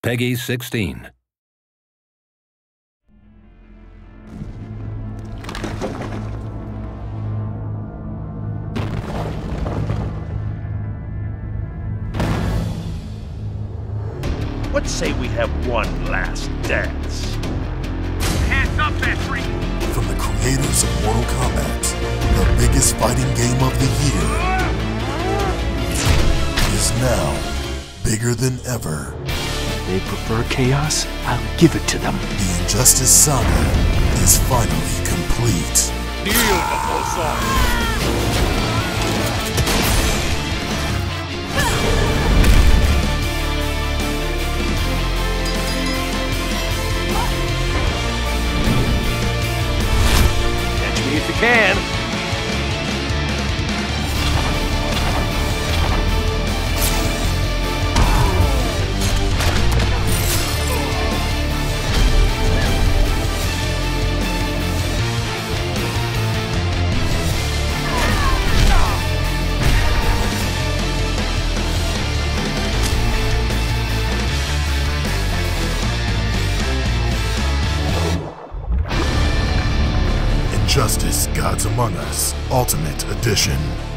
PEGI 16. Let's say we have one last dance. Hands up there, freak! From the creators of Mortal Kombat, the biggest fighting game of the year is now bigger than ever. They prefer chaos? I'll give it to them. The Injustice saga is finally complete. Beautiful song! If you can. Injustice: Gods Among Us Ultimate Edition.